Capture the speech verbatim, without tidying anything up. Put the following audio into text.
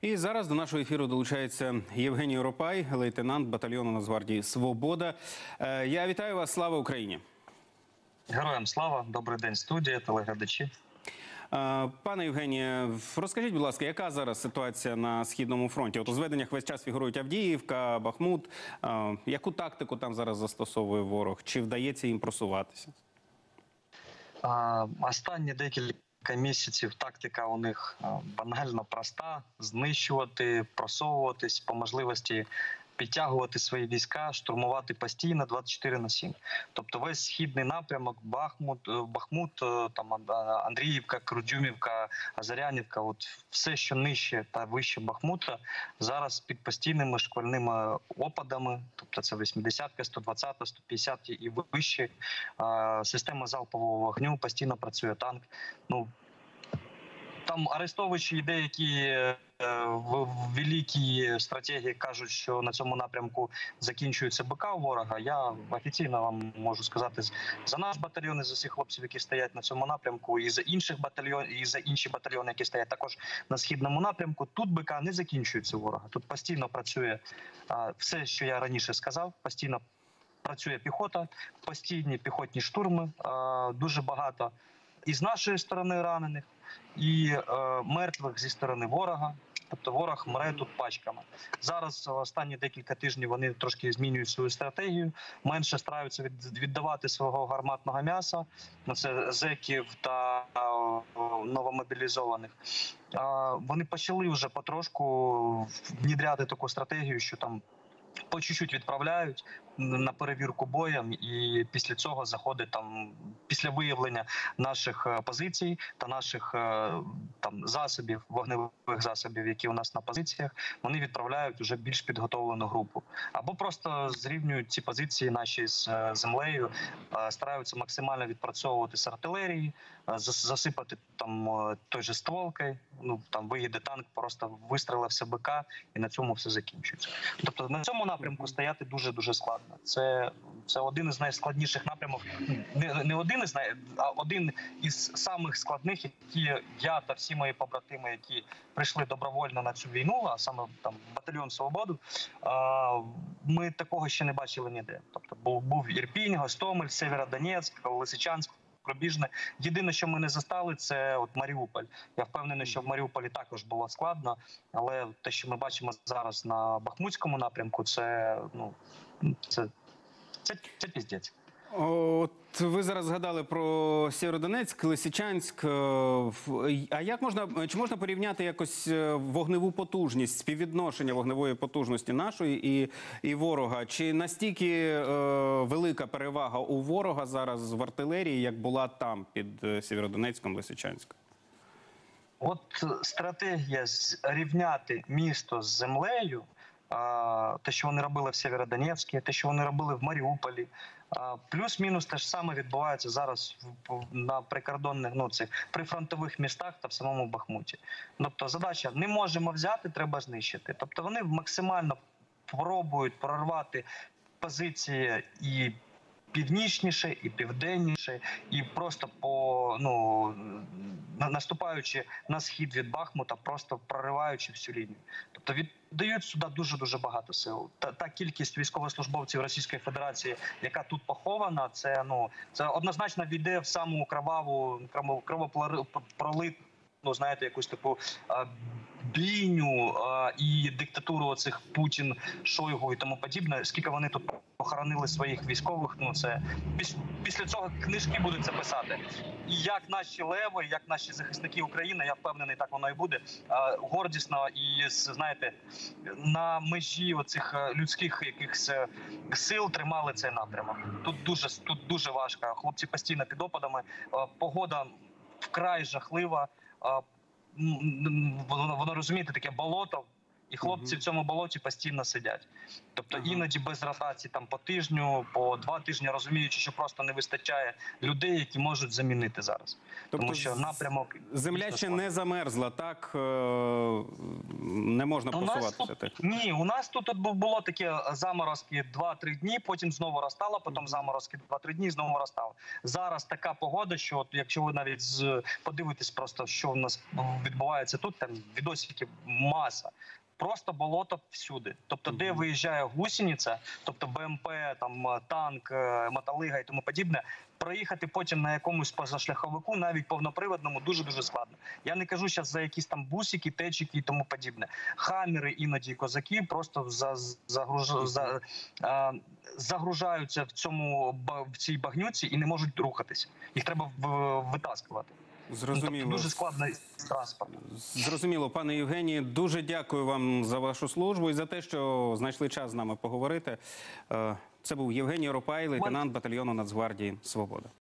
І зараз до нашого ефіру долучається Євгеній Оропай, лейтенант батальйону Нацгвардії «Свобода». Я вітаю вас, слава Україні! Героям слава, добрий день, студія, телеглядачі. Пане Євгенія, розкажіть, будь ласка, яка зараз ситуація на Східному фронті? От у зведеннях весь час фігурують Авдіївка, Бахмут. Яку тактику там зараз застосовує ворог? Чи вдається їм просуватися? Останні декілька місяців тактика у них банально проста – знищувати, просовуватись, по можливості підтягувати свої війська, штурмувати постійно двадцять чотири на сім. Тобто весь східний напрямок, Бахмут, Бахмут, там Андріївка, Крудюмівка, Азарянівка, от все, що нижче та вище Бахмута, зараз під постійними шквальними опадами, тобто це вісімдесятка, сто двадцята, сто п'ятдесятка і вище. Система залпового вогню, постійно працює танк. Ну, там арестовичі і деякі в великій стратегії кажуть, що на цьому напрямку закінчується БК у ворога. Я офіційно вам можу сказати за наш батальйон і за всіх хлопців, які стоять на цьому напрямку, і за інших батальйонів, і за інші батальйони, які стоять також на східному напрямку. Тут БК не закінчується у ворога. Тут постійно працює все, що я раніше сказав, постійно працює піхота, постійні піхотні штурми, дуже багато і з нашої сторони ранених, і е, мертвих зі сторони ворога. Тобто ворог мре тут пачками. Зараз останні декілька тижнів вони трошки змінюють свою стратегію, менше стараються від, віддавати свого гарматного м'яса, це зеків та е, новомобілізованих. Е, вони почали вже потрошку внідряти таку стратегію, що там по чуть-чуть відправляють на перевірку боєм, і після цього заходить там, після виявлення наших позицій та наших там засобів, вогневих засобів, які у нас на позиціях, вони відправляють вже більш підготовлену групу. Або просто зрівнюють ці позиції наші з землею, стараються максимально відпрацьовувати з артилерії, засипати там той же стволкою, ну там виїде танк, просто вистрілився БК, і на цьому все закінчується. Тобто на цьому напрямку стояти дуже-дуже складно. Це, це один із найскладніших напрямів, не, не один із най, а один із самих складних, які я та всі мої побратими, які прийшли добровольно на цю війну, а саме там батальйон «Свободу», ми такого ще не бачили ніде. Тобто був, був Ірпінь, Гостомель, Сєвєродонецьк, Лисичанськ, Пробіжне. Єдине, що ми не застали, це от Маріуполь. Я впевнений, що в Маріуполі також було складно, але те, що ми бачимо зараз на Бахмутському напрямку, це, ну, це, це, це піздець. От ви зараз згадали про Сєвєродонецьк, Лисичанськ. А як можна, чи можна порівняти якось вогневу потужність, співвідношення вогневої потужності нашої і, і ворога? Чи настільки е, велика перевага у ворога зараз в артилерії, як була там під Сєвєродонецьком, Лисичанськом? От стратегія зрівняти місто з землею, те, що вони робили в Сєвєродонецьку, те, що вони робили в Маріуполі, плюс-мінус те ж саме відбувається зараз на прикордонних, ну, цих прифронтових містах та в самому Бахмуті. Тобто задача – не можемо взяти, треба знищити. Тобто вони максимально пробують прорвати позиції і північніше, і південніше, і просто по, ну, наступаючи на схід від Бахмута, просто прориваючи всю лінію. Тобто віддають сюди дуже-дуже багато сил. Та, та кількість військовослужбовців Російської Федерації, яка тут похована, це, ну, це однозначно війде в саму кроваву, кровопролитну, ну, знаєте, якусь таку а, бійню а, і диктатуру оцих Путін, Шойгу і тому подібне. Скільки вони тут похоронили своїх військових, ну це піс, після цього книжки будуть записати. І як наші леви, як наші захисники України, я впевнений, так воно і буде, а, гордісно і, знаєте, на межі оцих людських якихось сил тримали цей напрямок. Тут дуже, тут дуже важко. Хлопці постійно під опадами, а, погода вкрай жахлива. Воно, воно, розумієте, таке болото, і хлопці uh-huh. в цьому болоті постійно сидять. Тобто uh-huh. іноді без ротації там по тижню, по два тижні, розуміючи, що просто не вистачає людей, які можуть замінити зараз. Тобто тому що напрямок... Земля ще не замерзла, так? не можна У нас просуватися? тут, ні, у нас тут, тут було таке заморозки два-три дні, потім знову розтало, потім заморозки два-три дні, знову розтало. Зараз така погода, що от, якщо ви навіть з, подивитесь просто, що в нас відбувається тут, там відосиків маса. Просто болото всюди. Тобто, де виїжджає гусениця, тобто БМП, там танк, мотолига і тому подібне, проїхати потім на якомусь позашляховику, навіть повноприводному, дуже-дуже складно. Я не кажу зараз за якісь там бусики, течики і тому подібне. Хаммери, іноді козаки просто за, загруж, за, а, загружаються в цьому в цій багнюці і не можуть рухатися. Їх треба в, витаскувати. Зрозуміло. Тобто дуже складний транспорт. Зрозуміло, пане Євгенії. Дуже дякую вам за вашу службу і за те, що знайшли час з нами поговорити. Це був Євгеній Оропай, лейтенант батальйону Нацгвардії «Свобода».